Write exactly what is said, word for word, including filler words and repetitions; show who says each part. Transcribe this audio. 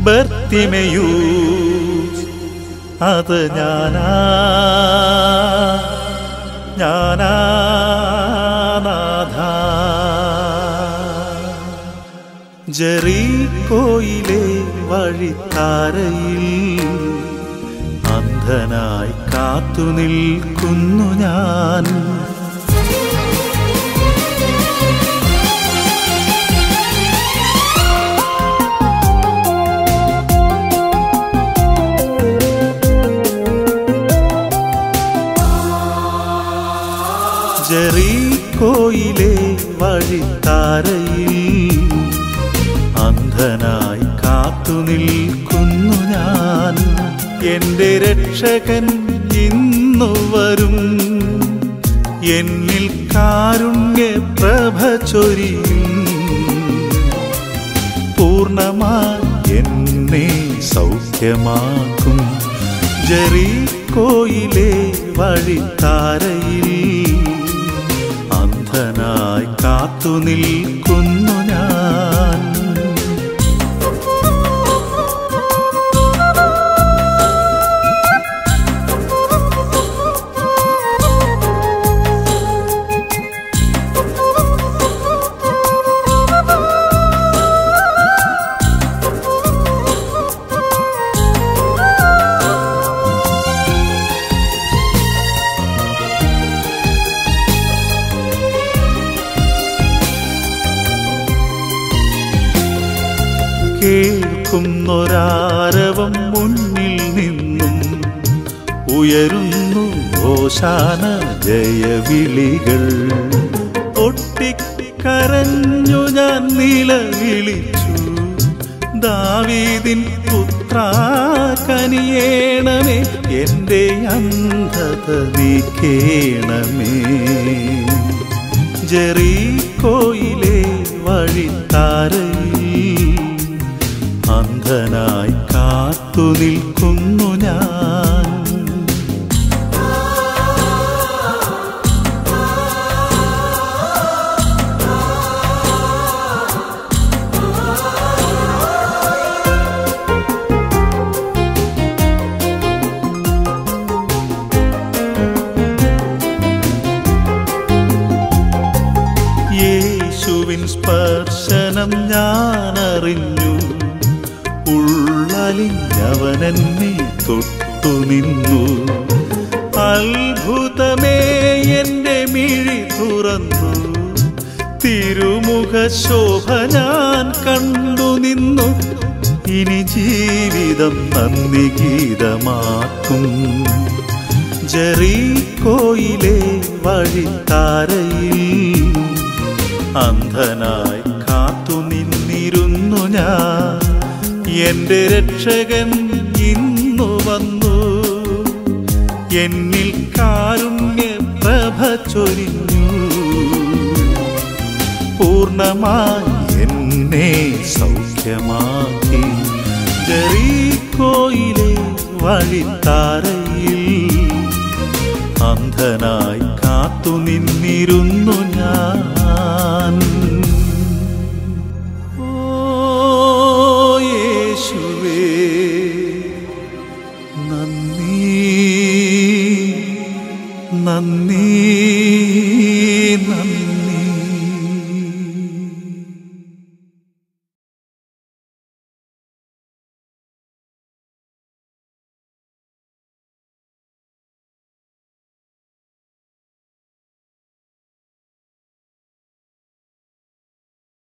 Speaker 1: ബർത്തിമെയൂസ്, അത് ഞാനാ ഞാനാ നാഥാ. ജെറീക്കോയിലെ വഴിത്താരയിൽ അന്ധനായി കാത്തു നിൽക്കുന്നു ഞാൻ. ജെറീക്കോയിലെ വഴിത്താരയിൽ അന്ധനായി കാത്തു നിൽക്കുന്നു ഞാൻ. എൻ്റെ രക്ഷകൻ ഇന്നു വരും, എന്നിൽ കാരുണ്യ പ്രഭ ചൊരിയും. പൂർണ്ണമായി എന്നെ സൗഖ്യമാക്കും. ജെറീക്കോയിലെ വഴിത്താരയിൽ അന്ധനായി കാത്തു നിൽക്കുന്നു ഞാൻ. കേൾക്കുന്നൊരാരവം മുന്നിൽ നിന്നും ഉയരുന്നു ഹോശാന ജയവിളികൾ. പൊട്ടിക്കരഞ്ഞു ഞാൻ നിലവിളിച്ചു, ദാവീദിൻ പുത്രാ കനിയേണമേ, എൻ്റെ അന്ധത നീക്കേണമേ. ജെറീക്കോയിലെ വഴിത്താരയിൽ അന്ധനായി കാത്തു നിൽക്കുന്നു ഞാൻ. യേശുവിൻ സ്പർശനം ഞാനറിഞ്ഞു, ഉള്ളലിഞ്ഞവനെന്നെ തൊട്ടു നിന്നു. അത്ഭുതമേ എൻ്റെ മിഴി തുറന്നു, തിരുമുഖ ശോഭ ഞാൻ കണ്ടു നിന്നു. ഇനി ജീവിതം നന്ദി ഗീതമാക്കും. ജെറീക്കോയിലെ വഴിത്താരയിൽ അന്ധനായി കാത്തു നിന്നിരുന്നു ഞാൻ. എൻ്റെ രക്ഷകൻ ഇന്നു വന്നു, എന്നിൽ കാരുണ്യ പ്രഭ ചൊരിഞ്ഞു. പൂർണ്ണമായി എന്നെ സൗഖ്യമാക്കി. ജെറീക്കോയിലെ വഴിത്താരയിൽ അന്ധനായി കാത്തു നിന്നിരുന്നു ഞാൻ.